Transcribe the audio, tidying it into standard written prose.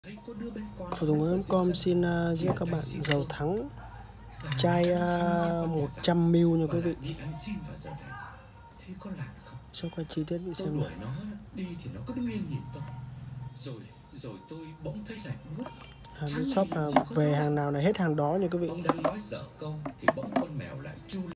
Phụ Tùng Com xin giúp các bạn dầu thắng chai 100ml nha quý vị. Sau qua chi tiết bị xem này. Hàng shop về hàng nào là hết hàng đó nha quý vị.